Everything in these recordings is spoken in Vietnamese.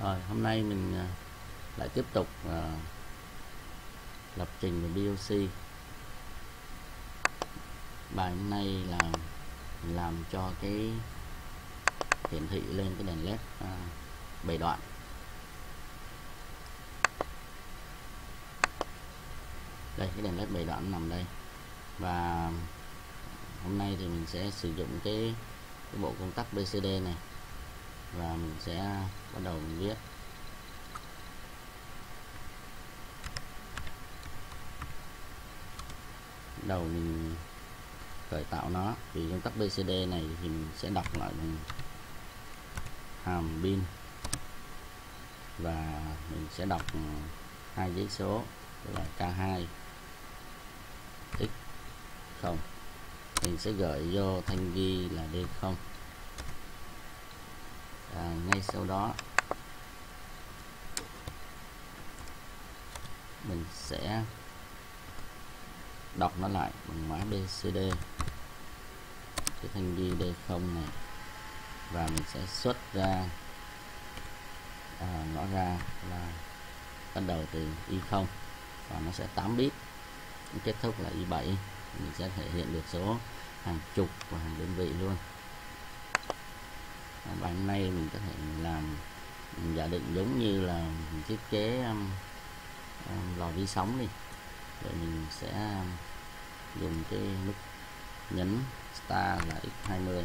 Rồi, hôm nay mình lại tiếp tục lập trình về BOC. Bài hôm nay là làm cho cái hiển thị lên cái đèn led 7 đoạn. Đây, cái đèn led 7 đoạn nằm đây. Và hôm nay thì mình sẽ sử dụng cái bộ công tắc BCD này, và mình sẽ bắt đầu mình viết. Đầu mình khởi tạo nó, vì công tắc BCD này thì mình sẽ đọc lại bằng hàm pin, và mình sẽ đọc hai dãy số là K2 X0. Mình sẽ gửi vô thanh ghi là D0. Ngay sau đó mình sẽ đọc nó lại bằng mã BCD, cái thanh ghi D0 này, và mình sẽ xuất ra nó ra là bắt đầu từ Y0 và nó sẽ 8 bit, kết thúc là Y7. Mình sẽ thể hiện được số hàng chục và hàng đơn vị luôn. Bài hôm nay mình có thể làm giả định giống như là mình thiết kế lò vi sóng đi. Vậy mình sẽ dùng cái nút nhấn Start là X20,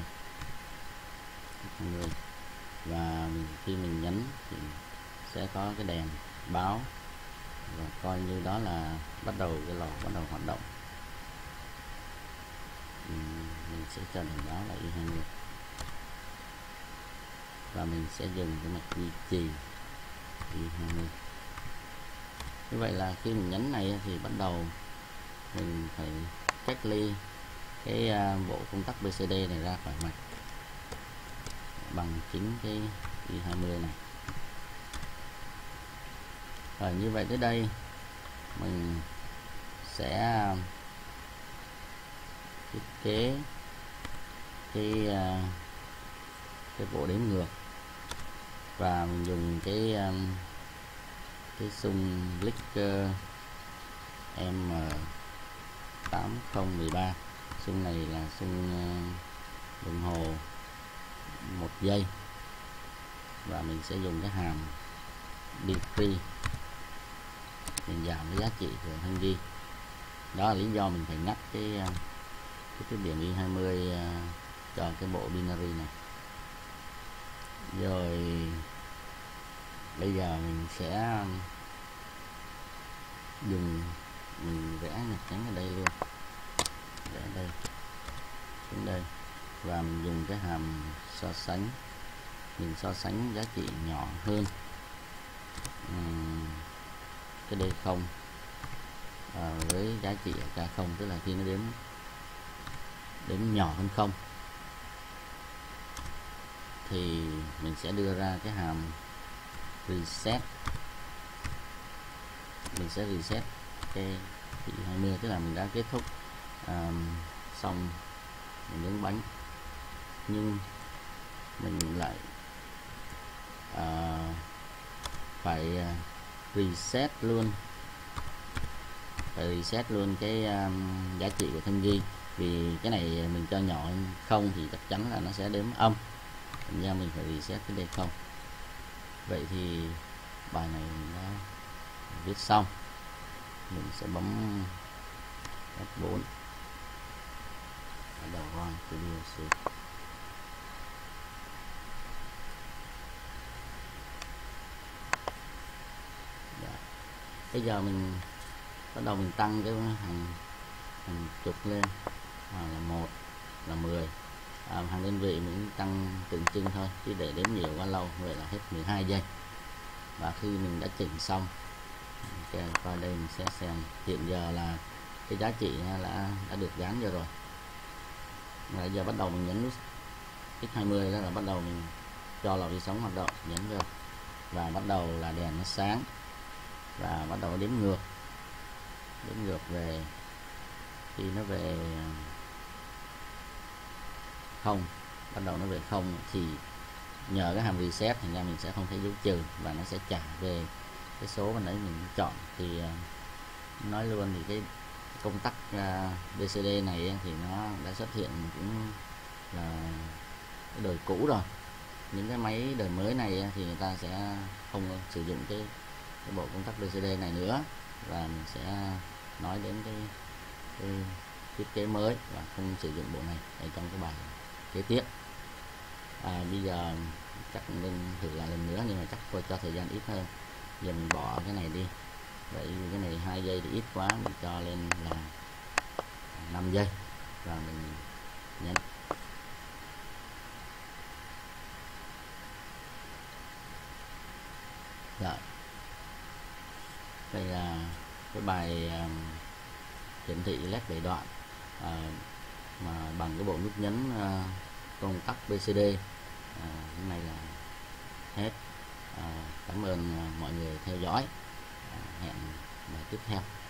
và khi mình nhấn thì sẽ có cái đèn báo, và coi như đó là bắt đầu cái lò bắt đầu hoạt động. Mình sẽ cho đèn báo là Y20, và mình sẽ dùng cái mạch duy trì Y20. Như vậy là khi mình nhấn này thì bắt đầu mình phải cách ly cái bộ công tắc BCD này ra khỏi mạch bằng chính cái Y20 này. Rồi, như vậy tới đây mình sẽ thiết kế cái bộ đếm ngược, và mình dùng cái xung clicker M8013. xung này là xung đồng hồ 1 giây, và mình sẽ dùng cái hàm decrease mình giảm cái giá trị của thanh ghi. Đó là lý do mình phải ngắt cái điểm Y20 cho cái bộ binary này. Rồi bây giờ mình sẽ mình vẽ nhạc trắng ở đây luôn, vẽ đây xuống đây, và mình dùng cái hàm so sánh. Mình so sánh giá trị nhỏ hơn cái D0 với giá trị ở K0, tức là khi nó đếm nhỏ hơn 0 thì mình sẽ đưa ra cái hàm reset. Mình sẽ reset cái Y20, tức là mình đã kết thúc xong mình nhấn bánh, nhưng mình lại phải reset luôn cái giá trị của thanh ghi, vì cái này mình cho nhỏ hơn 0 thì chắc chắn là nó sẽ đếm âm, thành ra mình phải reset cái D0. Vậy thì bài này mình đã viết xong. Mình sẽ bấm F4 ở đầu Run BOC. Bây giờ mình bắt đầu mình tăng cái hàng chục lên, là 1, là 10. Hàng đơn vị mình tăng tượng trưng thôi, chứ để đếm nhiều quá lâu, vậy là hết 12 giây. Và khi mình đã chỉnh xong, qua đây mình sẽ xem hiện giờ là cái giá trị đã được gắn vô rồi. Và giờ bắt đầu mình nhấn nút X20, đó là bắt đầu mình cho lò vi sóng hoạt động, nhấn vô, và bắt đầu là đèn nó sáng, và bắt đầu đếm ngược về. Khi nó về 0, bắt đầu nó về 0 thì nhờ cái hàm reset thành ra mình sẽ không thấy dấu trừ và nó sẽ trả về cái số mà nãy mình chọn. Thì nói luôn thì cái công tắc BCD này thì nó đã xuất hiện cũng là cái đời cũ rồi. Những cái máy đời mới này thì người ta sẽ không sử dụng cái bộ công tắc BCD này nữa, và mình sẽ nói đến cái thiết kế mới và không sử dụng bộ này ở trong cái bài kế tiếp. Bây giờ chắc nên thử lại lần nữa, nhưng mà chắc tôi cho thời gian ít hơn. Giờ mình bỏ cái này đi, vậy cái này 2 giây thì ít quá, mình cho lên là 5 giây và mình nhấn. Rồi, đây là cái bài hiển thị LED 7 đoạn mà bằng cái bộ nút nhấn công tắc BCD. Cái này là hết. Cảm ơn mọi người theo dõi. Hẹn bài tiếp theo.